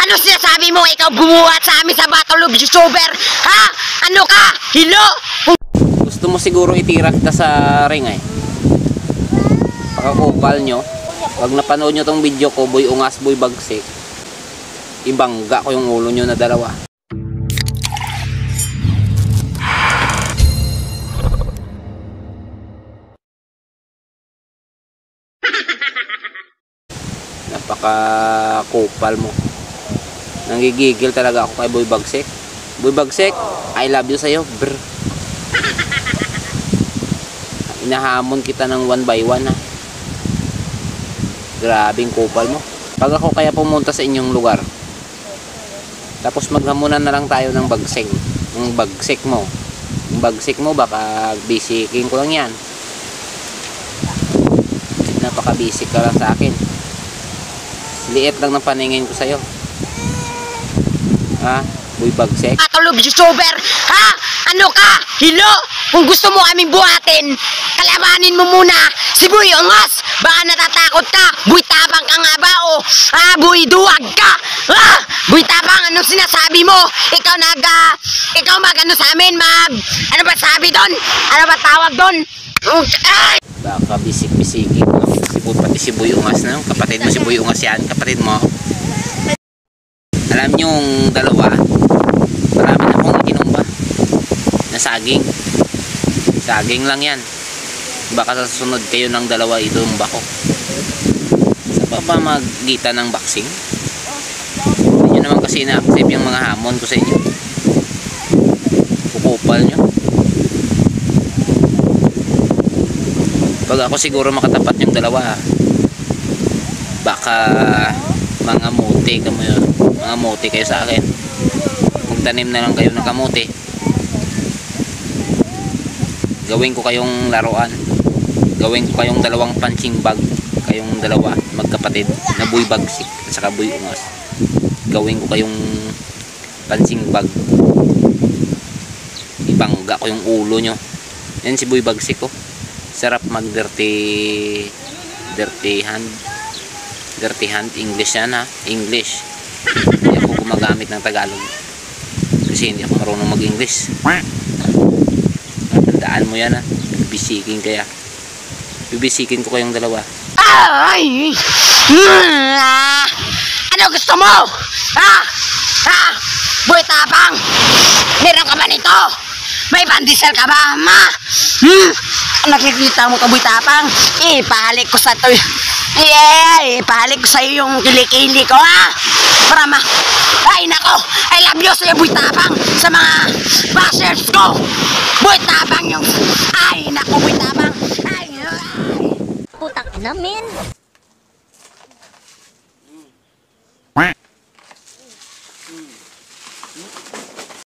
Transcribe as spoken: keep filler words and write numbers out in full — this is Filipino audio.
Ano sinasabi mo? Ikaw bumuhat sa amin sa Battle of YouTuber? Ha? Ano ka? Hilo? Gusto mo siguro itira kita sa ring eh. Pakakupal nyo. Pag napanood nyo tong video ko, boy ungas, boy bagsik, ibangga ko yung ulo nyo na dalawa. Napaka-kupal mo. Nanggigigil talaga ako kay boy bagsik. Boy bagsik, I love you sa'yo, brr. Inahamon kita ng one by one ha. Grabing kupal mo. Pag ako kaya pumunta sa inyong lugar, tapos maghamunan na lang tayo ng bagsik. Ng bagsik mo. Yung bagsik mo, baka bisikin ko lang yan. Napaka-basic ka lang sa akin. Liit lang ng paningin ko sa'yo. Ha? Boy bagsik? Battle of YouTuber? Ha? Ano ka? Hilo? Kung gusto mo kaming buhatin, kalabanin mo muna si Boy Ungas. Baka natatakot ka. Boy Tapang ka nga ba o? Ah, Boy Duwag ka. Ah, Boy Tapang, anong sinasabi mo? Ikaw nag, uh, ikaw mag ano sa amin, mag, ano ba sabi doon? Ano ba tawag doon? Ay! Baka bisik-bisikin ko. Si Boy, pati si Boy Ungas na. Kapatid mo si Boy Ungas yan. Kapatid mo. Alam nyo yung dalawa, marami na akong ikinumba na saging. Saging lang yan. Baka sa susunod kayo ng dalawa itumba ko. Sa pa pa magitan ng boxing? Hindi nyo naman kasi na-accept yung mga hamon ko sa inyo. Kukupal nyo. Pag ako siguro makatapat yung dalawa, baka mga muti kamo yun. Mga muti kayo sa akin. Magtanim na lang kayo ng kamuti. Gawin ko kayong laruan. Gawin ko kayong dalawang punching bag. Kayong dalawa magkapatid na boy bagsik at saka boy ungas. Gawin ko kayong punching bag. Ibangga ko yung ulo nyo. Yan si boy bagsik ko. Sarap mag dirty dirty hand. Dirty hand. English yan ha. English. Hindi ako gumagamit ng Tagalog. Kasi hindi ako marunong mag-English. Tandaan mo yan ha. Bibisikin kaya. Bibisikin ko kayong dalawa. Ay! Hmm. Ano gusto mo? Ha? Ha? Boy Tapang! Meron ka ba nito? May pandesal ka ba, ma? Hmm? Nakikita mo ka, Boy Tapang? Eh, pahalik ko sa to. Eh, pahalik ko sa'yo yung kilikili ko, ha? Para ma... Ay, nako! I love you sa'yo, Boy Tapang! Sa mga bashers ko! Boy Tapang yung... Ay, nako, Boy Tapang! Ay, ay! Putak na, men!